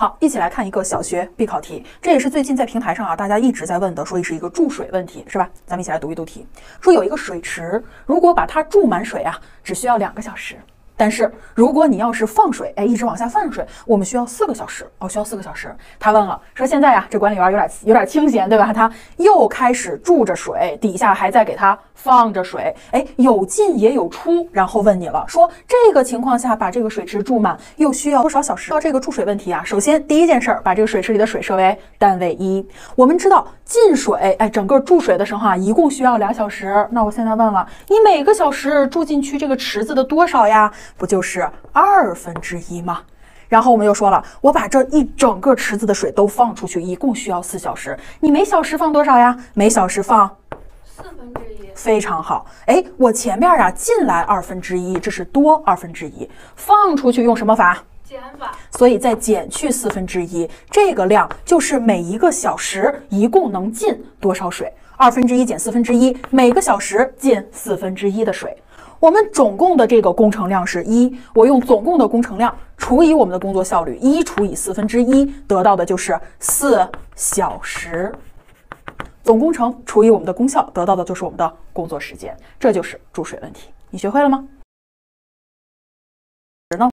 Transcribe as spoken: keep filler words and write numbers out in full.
好，一起来看一个小学必考题，这也是最近在平台上啊，大家一直在问的，说是一个注水问题，是吧？咱们一起来读一读题，说有一个水池，如果把它注满水啊，只需要两个小时。但是如果你要是放水，哎，一直往下放水，我们需要四个小时哦，需要四个小时。他问了，说现在啊，这管理员有点有点清闲，对吧？他又开始注着水，底下还在给他放着水，哎，有进也有出，然后问你了，说这个情况下把这个水池注满又需要多少小时？到这个注水问题啊，首先第一件事儿，把这个水池里的水设为单位一。我们知道进水，哎，整个注水的时候啊，一共需要俩小时。那我现在问了，你每个小时注进去这个池子的多少呀？不就是二分之一吗？然后我们又说了，我把这一整个池子的水都放出去，一共需要四小时。你每小时放多少呀？每小时放四分之一。 非常好。哎，我前面啊进来二分之一，这是多二分之一，放出去用什么法？ 减法。 所以再减去四分之一，这个量就是每一个小时一共能进多少水。二分之一减四分之一，每个小时进四分之一的水。我们总共的这个工程量是一，我用总共的工程量除以我们的工作效率，一除以四分之一，得到的就是四小时。总工程除以我们的功效，得到的就是我们的工作时间，这就是注水问题。你学会了吗？